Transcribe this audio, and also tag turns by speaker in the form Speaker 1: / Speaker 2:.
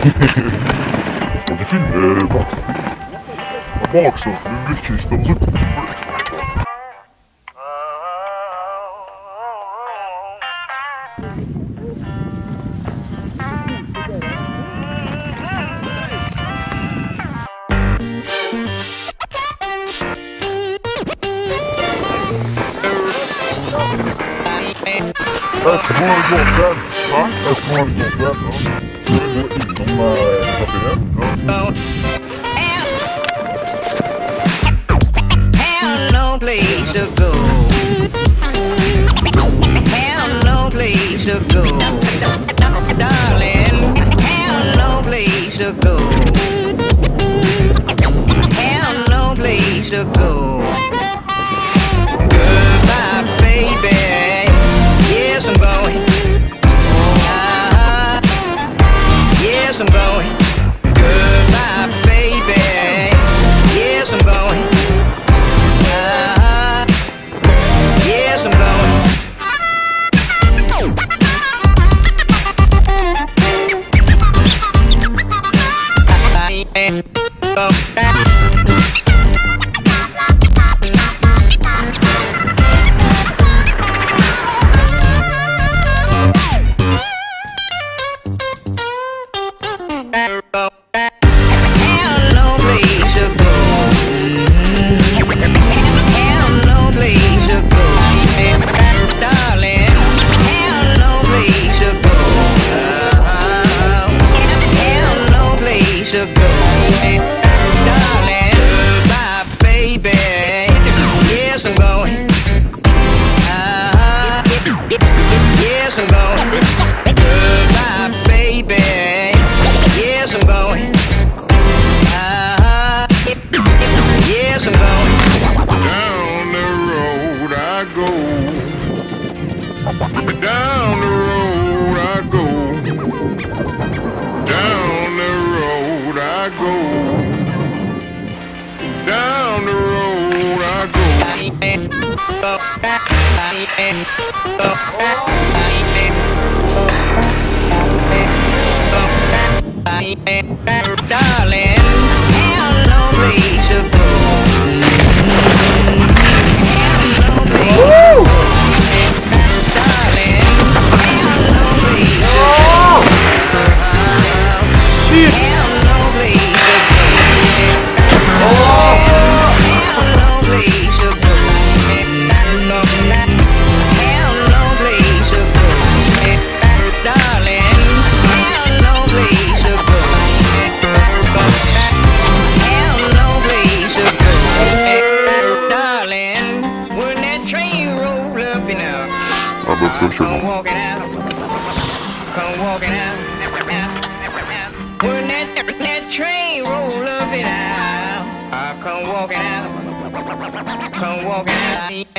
Speaker 1: Skådespel film, baksurf, mycket och så. Öppmålsbåten, va? Öppmålsbåten, ja. Inom kaféen,
Speaker 2: Have no place to go. Have no place to go. Darling, have no place to go. Have no place to go. Goodbye, baby. Yes, I'm going. Yes, I'm going. Goodbye, baby. Yes, I'm going. Yes, I'm going. Yes, I'm going. Goodbye, baby. Yes, I'm going. Yes, I'm going.
Speaker 1: down the road I go. Down the road I go. Down the road I go. Down the road I go.
Speaker 2: Darling, have no place to go. Have no place to go. Darling, have no place to go. Have no place to go. Have no place to go. Have no place to go. Darling, have no place to go. Have no place to go. Darling, when that train roll up, you know, come walking out, come walking out. When that train roll up, you know, come walking out, come walking out.